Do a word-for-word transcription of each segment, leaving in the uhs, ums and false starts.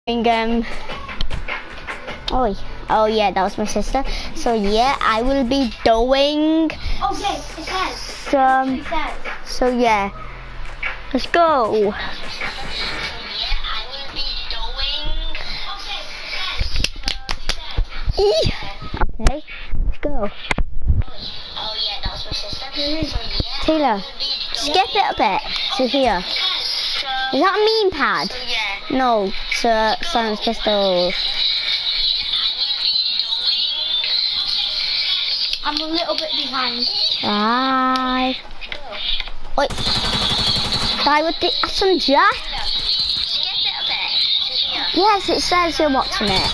Um, oh, oh yeah, that was my sister. So yeah, I will be doing. Oh yes, it says. Some. It says. So yeah, let's go. Eee. Okay, let's go. Oh yeah, that was my sister. So, yeah, Taylor, skip it a bit to here. Is that a meme pad? So, yeah. No, it's uh, Silence Pistols. I'm a little bit behind. Five. Wait. Die with the S M G? Yes, it says you're watching it.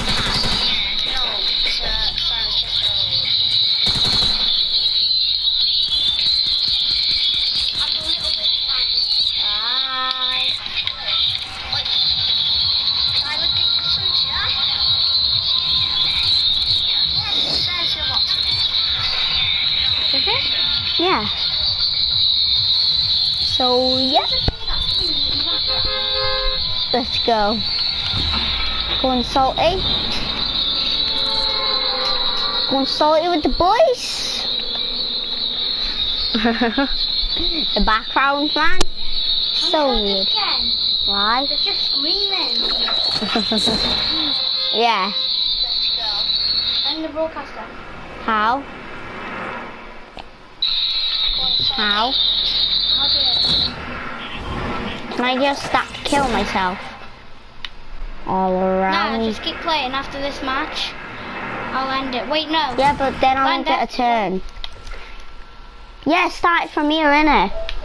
Yeah. So yeah. Let's go. Going salty. Going salty with the boys. The background, man. So weird. Why? They're just screaming. Yeah. Let's go. I'm the broadcaster. How? How? Can I just start to kill myself? All around. No, just keep playing after this match. I'll end it. Wait, no. Yeah, but then I won't Land get it. a turn. Yeah, start it from here, innit?